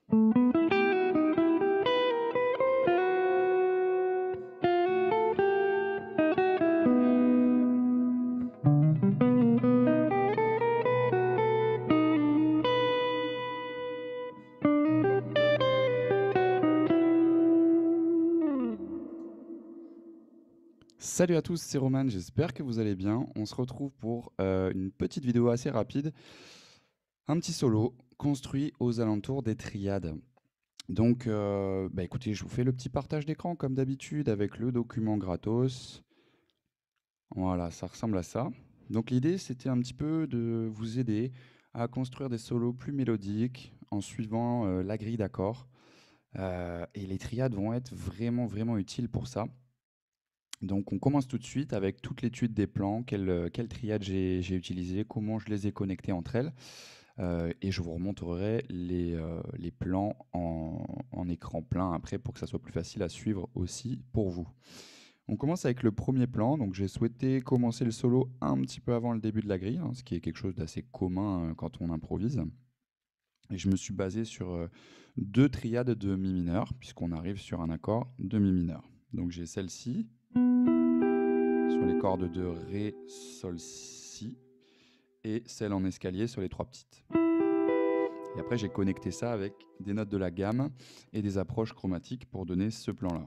Salut à tous, c'est Roman, j'espère que vous allez bien. On se retrouve pour une petite vidéo assez rapide, un petit solo construit aux alentours des triades. Donc, écoutez, je vous fais le petit partage d'écran comme d'habitude avec le document gratos. Voilà, ça ressemble à ça. Donc l'idée, c'était un petit peu de vous aider à construire des solos plus mélodiques en suivant la grille d'accords. Et les triades vont être vraiment, vraiment utiles pour ça. Donc on commence tout de suite avec toute l'étude des plans, quelle triade j'ai utilisé, comment je les ai connectés entre elles. Et je vous remontrerai les plans en écran plein après pour que ça soit plus facile à suivre aussi pour vous. On commence avec le premier plan. Donc j'ai souhaité commencer le solo un petit peu avant le début de la grille, ce qui est quelque chose d'assez commun quand on improvise. Et je me suis basé sur deux triades de mi mineur, puisqu'on arrive sur un accord de mi mineur. Donc j'ai celle-ci sur les cordes de Ré, Sol, Si, et celle en escalier sur les trois petites. Et après, j'ai connecté ça avec des notes de la gamme et des approches chromatiques pour donner ce plan-là.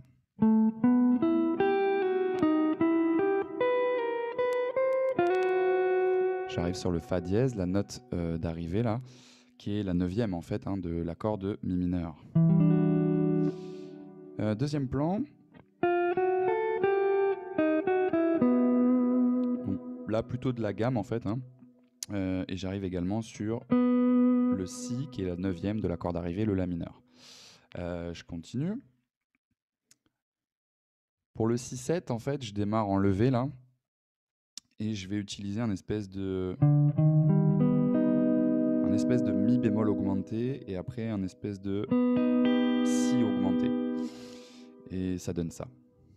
J'arrive sur le Fa dièse, la note d'arrivée là, qui est la 9e en fait de l'accord de Mi mineur. Deuxième plan. Donc, là, plutôt de la gamme en fait. Et j'arrive également sur le Si, qui est la 9e de l'accord d'arrivée, le La mineur. Je continue. Pour le Si-7, en fait, je démarre en levé là. Et je vais utiliser un espèce de Mi bémol augmenté et après un espèce de Si augmenté. Et ça donne ça.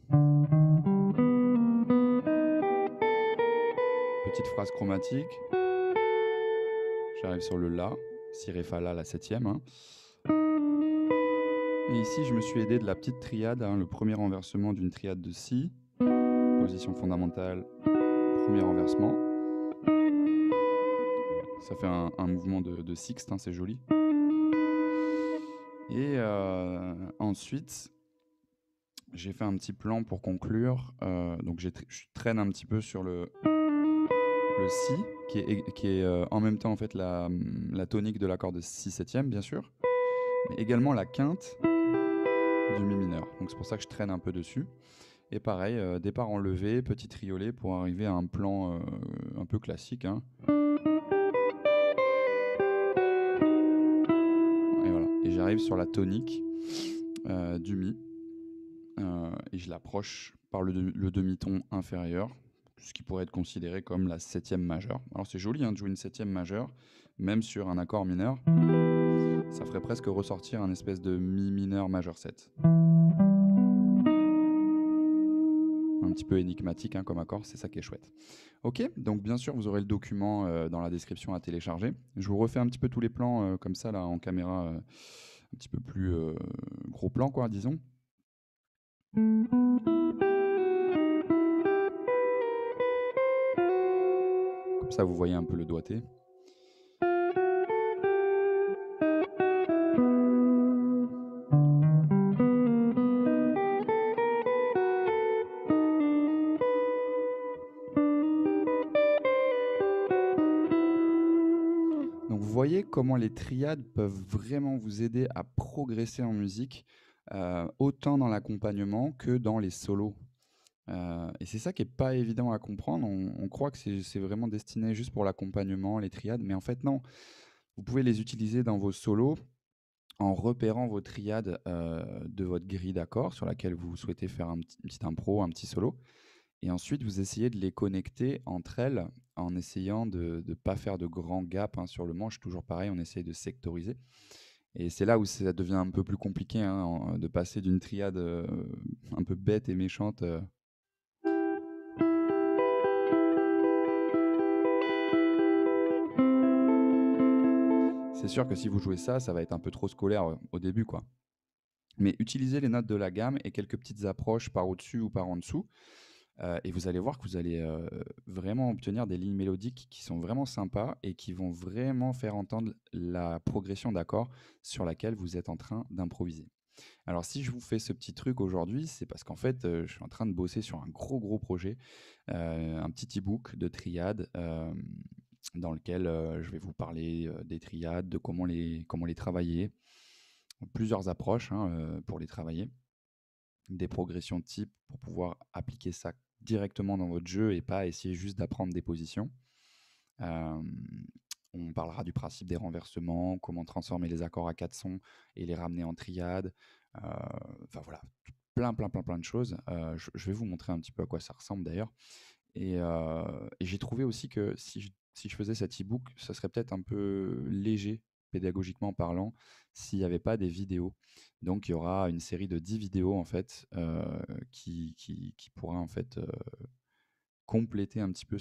Petite phrase chromatique. J'arrive sur le La, Si, Ré, Fa, La, la 7e. Et ici, je me suis aidé de la petite triade, le premier renversement d'une triade de Si. Position fondamentale, premier renversement. Ça fait un mouvement de sixte, c'est joli. Et ensuite, j'ai fait un petit plan pour conclure. Donc je traîne un petit peu sur le Si, qui est en même temps en fait la tonique de l'accord de Si septième, bien sûr, mais également la quinte du Mi mineur. Donc c'est pour ça que je traîne un peu dessus. Et pareil, départ en levé, petit triolet pour arriver à un plan un peu classique. Et voilà. Et j'arrive sur la tonique du Mi. Et je l'approche par le demi-ton inférieur, ce qui pourrait être considéré comme la 7e majeure. Alors c'est joli de jouer une 7e majeure, même sur un accord mineur. Ça ferait presque ressortir un espèce de Mi mineur majeur 7. Un petit peu énigmatique comme accord, c'est ça qui est chouette. Ok, donc bien sûr vous aurez le document dans la description à télécharger. Je vous refais un petit peu tous les plans comme ça là en caméra, un petit peu plus gros plan quoi, disons. Comme ça, vous voyez un peu le doigté. Donc vous voyez comment les triades peuvent vraiment vous aider à progresser en musique, autant dans l'accompagnement que dans les solos. Et c'est ça qui est pas évident à comprendre. On croit que c'est vraiment destiné juste pour l'accompagnement, les triades, mais en fait non. Vous pouvez les utiliser dans vos solos en repérant vos triades de votre grille d'accords sur laquelle vous souhaitez faire une petite impro, un petit solo. Et ensuite, vous essayez de les connecter entre elles en essayant de ne pas faire de grands gaps sur le manche. Toujours pareil, on essaye de sectoriser. Et c'est là où ça devient un peu plus compliqué de passer d'une triade un peu bête et méchante. C'est sûr que si vous jouez ça, ça va être un peu trop scolaire, au début, quoi. Mais utilisez les notes de la gamme et quelques petites approches par au-dessus ou par en dessous, et vous allez voir que vous allez, vraiment obtenir des lignes mélodiques qui sont vraiment sympas et qui vont vraiment faire entendre la progression d'accords sur laquelle vous êtes en train d'improviser. Alors si je vous fais ce petit truc aujourd'hui, c'est parce qu'en fait, je suis en train de bosser sur un gros, gros projet, un petit e-book de triades, dans lequel, je vais vous parler, des triades, de comment les travailler, plusieurs approches, hein, pour les travailler, des progressions de type pour pouvoir appliquer ça directement dans votre jeu et pas essayer juste d'apprendre des positions. Hem, on parlera du principe des renversements, comment transformer les accords à 4 sons et les ramener en triade. Enfin voilà, plein, plein, plein, plein de choses. Je vais vous montrer un petit peu à quoi ça ressemble d'ailleurs. Et j'ai trouvé aussi que si je faisais cet e-book, ça serait peut-être un peu léger, pédagogiquement parlant, s'il n'y avait pas des vidéos. Donc il y aura une série de 10 vidéos en fait, qui pourra en fait, compléter un petit peu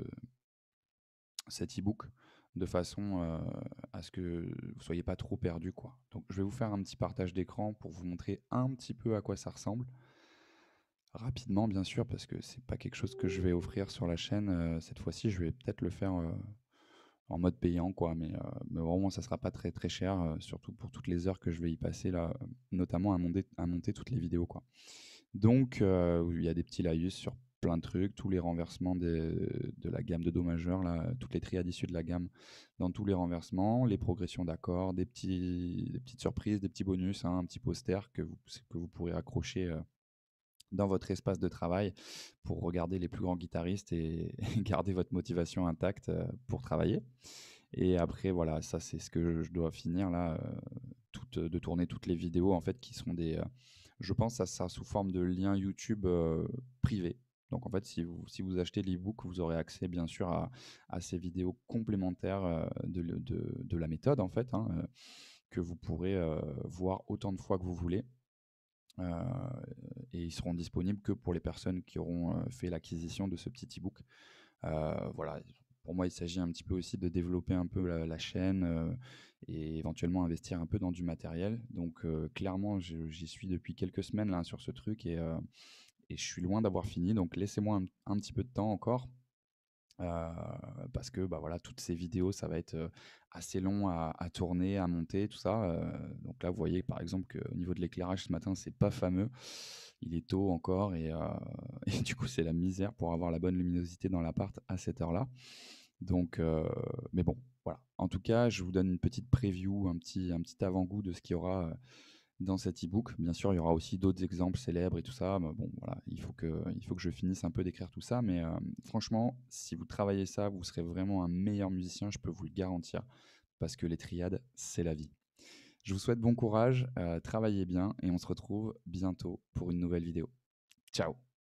cet e-book de façon, à ce que vous soyez pas trop perdu, quoi. Donc je vais vous faire un petit partage d'écran pour vous montrer un petit peu à quoi ça ressemble. Rapidement, bien sûr, parce que c'est pas quelque chose que je vais offrir sur la chaîne, cette fois-ci, je vais peut-être le faire, en mode payant, quoi, mais vraiment ça sera pas très, très cher, surtout pour toutes les heures que je vais y passer là, notamment à monter toutes les vidéos, quoi. Donc il y a des petits laïus sur plein de trucs, tous les renversements de la gamme de do majeur là, toutes les triades issues de la gamme dans tous les renversements, les progressions d'accords, des petites surprises, des petits bonus, hein, un petit poster que vous pourrez accrocher, dans votre espace de travail pour regarder les plus grands guitaristes et garder votre motivation intacte, pour travailler. Et après voilà, ça c'est ce que je dois finir là, de tourner toutes les vidéos en fait qui seront je pense ça sera sous forme de liens YouTube, privés. Donc en fait si vous achetez l'e-book, vous aurez accès bien sûr à ces vidéos complémentaires, de la méthode en fait, hein, que vous pourrez, voir autant de fois que vous voulez. Heu et ils seront disponibles que pour les personnes qui auront, fait l'acquisition de ce petit e-book. Voilà, pour moi, il s'agit un petit peu aussi de développer un peu la chaîne, et éventuellement investir un peu dans du matériel. Donc clairement, j'y suis depuis quelques semaines là sur ce truc et je suis loin d'avoir fini. Donc laissez-moi un petit peu de temps encore. Parce que, bah, voilà, toutes ces vidéos, ça va être, assez long à tourner, à monter, tout ça, donc là, vous voyez, par exemple, qu'au niveau de l'éclairage, ce matin, c'est pas fameux. Il est tôt encore et du coup, c'est la misère pour avoir la bonne luminosité dans l'appart à cette heure-là. Donc mais bon, voilà. En tout cas, je vous donne une petite preview, un petit avant-goût de ce qu'il y aura, dans cet e-book. Bien sûr, il y aura aussi d'autres exemples célèbres et tout ça, mais bon, voilà, il faut que je finisse un peu d'écrire tout ça, mais franchement, si vous travaillez ça, vous serez vraiment un meilleur musicien, je peux vous le garantir, parce que les triades, c'est la vie. Je vous souhaite bon courage, travaillez bien et on se retrouve bientôt pour une nouvelle vidéo. Ciao!